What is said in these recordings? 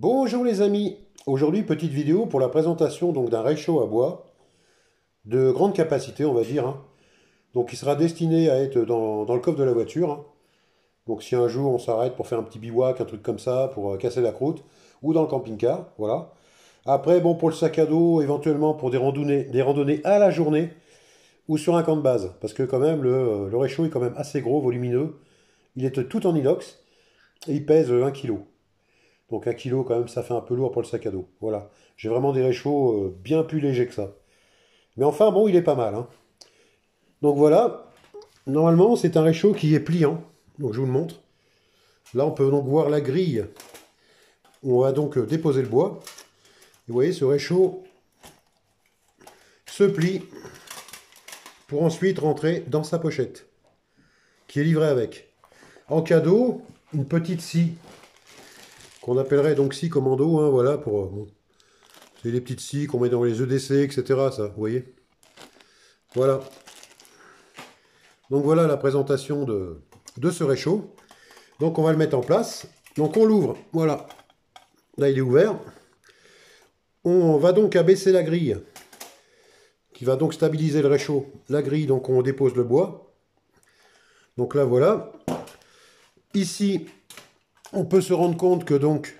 Bonjour les amis, aujourd'hui petite vidéo pour la présentation donc d'un réchaud à bois de grande capacité on va dire, hein. Donc il sera destiné à être dans le coffre de la voiture, hein. Donc si un jour on s'arrête pour faire un petit bivouac, un truc comme ça, pour casser la croûte, ou dans le camping-car, voilà. Après bon pour le sac à dos, éventuellement pour des randonnées à la journée, ou sur un camp de base, parce que quand même le réchaud est quand même assez gros, volumineux, il est tout en inox, et il pèse 1 kg. Donc 1 kg quand même, ça fait un peu lourd pour le sac à dos. Voilà. J'ai vraiment des réchauds bien plus légers que ça. Mais enfin, bon, il est pas mal, hein. Donc voilà. Normalement, c'est un réchaud qui est pliant. Donc je vous le montre. Là, on peut donc voir la grille où on va donc déposer le bois. Et vous voyez, ce réchaud se plie pour ensuite rentrer dans sa pochette, qui est livrée avec. En cadeau, une petite scie, qu'on appellerait donc scie commando, hein, voilà, pour... bon, c'est les petites scies qu'on met dans les EDC, etc. Ça, vous voyez. Voilà. Donc voilà la présentation de ce réchaud. Donc on va le mettre en place. Donc on l'ouvre, voilà. Là il est ouvert. On va donc abaisser la grille, qui va donc stabiliser le réchaud. La grille, donc on dépose le bois. Donc là voilà. Ici, on peut se rendre compte que donc,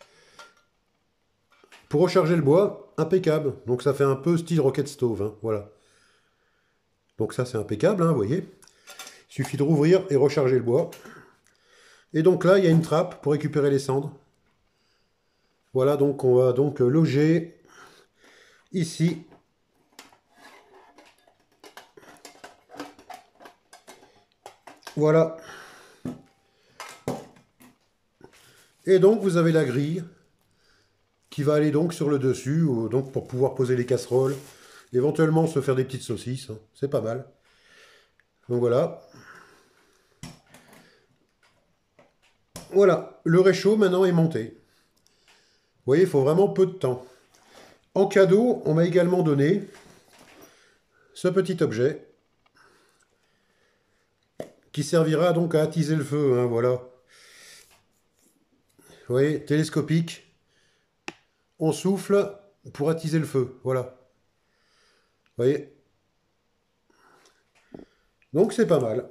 pour recharger le bois, impeccable. Donc ça fait un peu style rocket stove, hein, voilà. Donc ça c'est impeccable, hein, vous voyez. Il suffit de rouvrir et recharger le bois. Et donc là, il y a une trappe pour récupérer les cendres. Voilà, donc on va donc loger ici. Voilà. Et donc vous avez la grille qui va aller donc sur le dessus, donc pour pouvoir poser les casseroles, éventuellement se faire des petites saucisses, hein. C'est pas mal. Donc voilà. Voilà, le réchaud maintenant est monté. Vous voyez, il faut vraiment peu de temps. En cadeau, on m'a également donné ce petit objet qui servira donc à attiser le feu, hein, voilà. Vous voyez, télescopique. On souffle pour attiser le feu, voilà. Vous voyez. Donc c'est pas mal.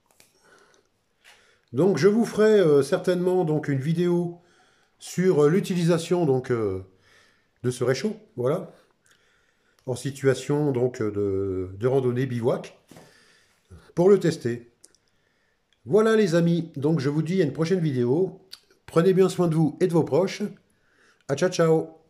Donc je vous ferai certainement donc une vidéo sur l'utilisation donc de ce réchaud, voilà, en situation donc de randonnée bivouac, pour le tester. Voilà les amis, donc je vous dis à une prochaine vidéo. Prenez bien soin de vous et de vos proches. À ciao ciao.